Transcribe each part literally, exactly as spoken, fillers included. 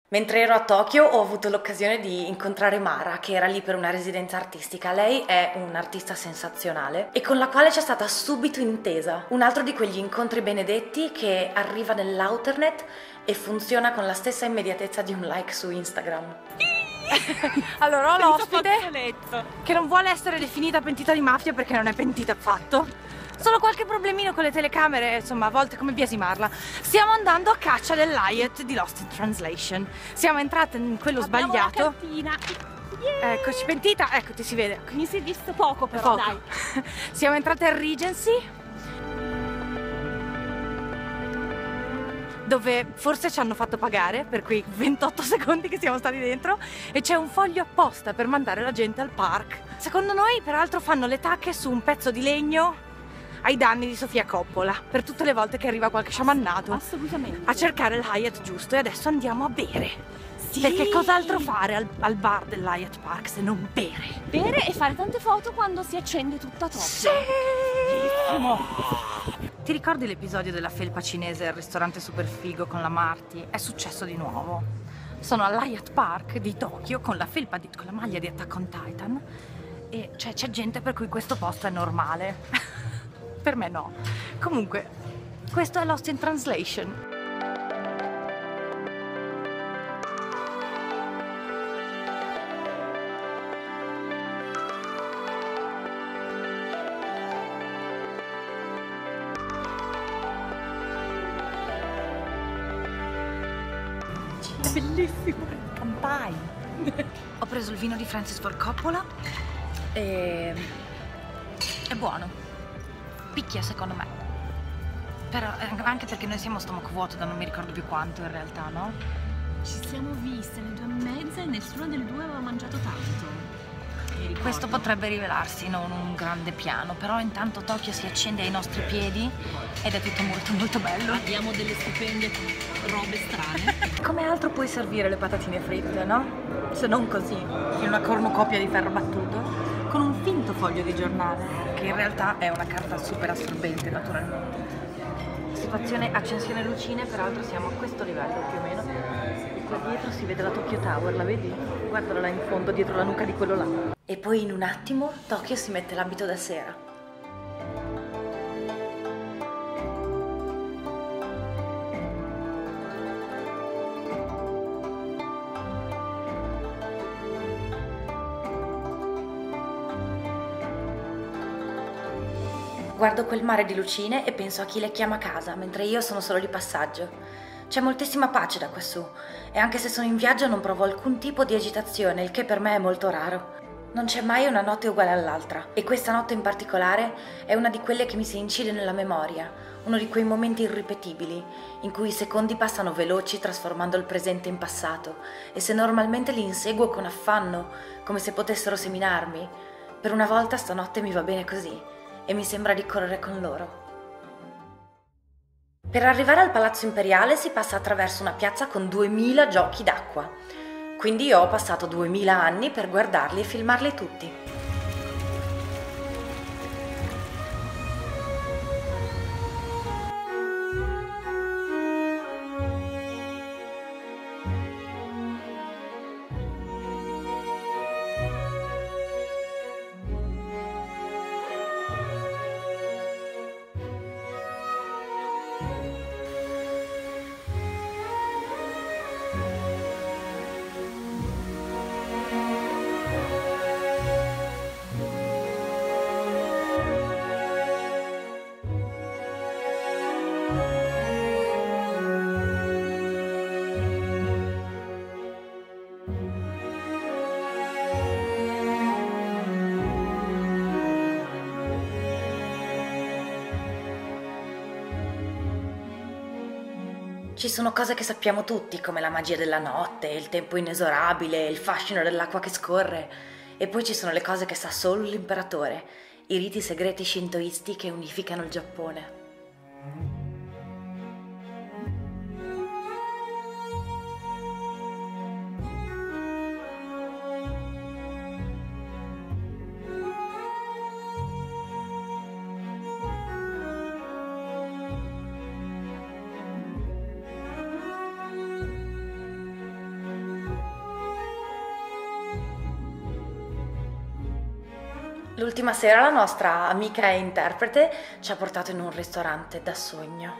Mentre ero a Tokyo ho avuto l'occasione di incontrare Mara, che era lì per una residenza artistica. Lei è un'artista sensazionale e con la quale c'è stata subito intesa. Un altro di quegli incontri benedetti che arriva nell'outernet e funziona con la stessa immediatezza di un like su Instagram. Allora ho l'ospite che non vuole essere definita pentita di mafia perché non è pentita affatto. Solo qualche problemino con le telecamere, insomma, a volte come biasimarla. Stiamo andando a caccia dell'Hyatt di Lost in Translation. Siamo entrate in quello Abbiamo sbagliato. la cartina. Yeah. Eccoci, pentita, ecco, ti si vede. Mi si è visto poco però, Poco. dai. Siamo entrate al Regency, dove forse ci hanno fatto pagare per quei ventotto secondi che siamo stati dentro, e c'è un foglio apposta per mandare la gente al park. Secondo noi, peraltro, fanno le tacche su un pezzo di legno ai danni di Sofia Coppola, per tutte le volte che arriva qualche sciamannato Assolutamente. a cercare l'Hyatt giusto. E adesso andiamo a bere. Sì. Perché cos'altro fare al, al bar dell'Hyatt Park se non bere? Bere e fare tante foto quando si accende tutta Tokyo. Sì! Ti ricordi l'episodio della felpa cinese al ristorante super figo con la Marty? È successo di nuovo. Sono all'Hyatt Park di Tokyo con la felpa di, con la maglia di Attack on Titan e cioè, c'è gente per cui questo posto è normale. Per me no. Comunque, questo è Lost in Translation. È bellissimo. Campai. Ho preso il vino di Francis Ford Coppola e è buono. Picchia secondo me. Però anche perché noi siamo a stomaco vuoto da non mi ricordo più quanto in realtà, no? Ci siamo viste le due e mezza e nessuna delle due aveva mangiato tanto. Questo potrebbe rivelarsi non un grande piano, però intanto Tokyo si accende ai nostri piedi ed è tutto molto molto bello. Abbiamo delle stupende robe strane. Come altro puoi servire le patatine fritte, no? Se non così, in una cornucopia di ferro battuto, con un finto foglio di giornale, che in realtà è una carta super assorbente naturalmente. Situazione accensione lucine, peraltro siamo a questo livello più o meno. E qua dietro si vede la Tokyo Tower, la vedi? Guardala là in fondo, dietro la nuca di quello là. E poi in un attimo Tokyo si mette l'abito da sera. Guardo quel mare di lucine e penso a chi le chiama casa, mentre io sono solo di passaggio. C'è moltissima pace da quassù, e anche se sono in viaggio non provo alcun tipo di agitazione, il che per me è molto raro. Non c'è mai una notte uguale all'altra, e questa notte in particolare è una di quelle che mi si incide nella memoria, uno di quei momenti irripetibili, in cui i secondi passano veloci trasformando il presente in passato, e se normalmente li inseguo con affanno, come se potessero seminarmi, per una volta stanotte mi va bene così. E mi sembra di correre con loro. Per arrivare al Palazzo Imperiale si passa attraverso una piazza con duemila giochi d'acqua. Quindi io ho passato duemila anni per guardarli e filmarli tutti. Ci sono cose che sappiamo tutti, come la magia della notte, il tempo inesorabile, il fascino dell'acqua che scorre. E poi ci sono le cose che sa solo l'imperatore, i riti segreti shintoisti che unificano il Giappone. L'ultima sera la nostra amica e interprete ci ha portato in un ristorante da sogno.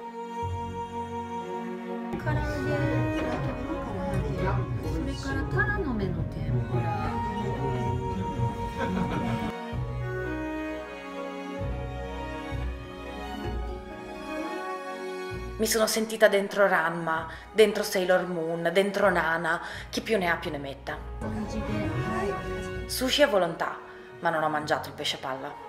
Mi sono sentita dentro Ranma, dentro Sailor Moon, dentro Nana, chi più ne ha più ne metta. Sushi è volontà, ma non ho mangiato il pesce palla.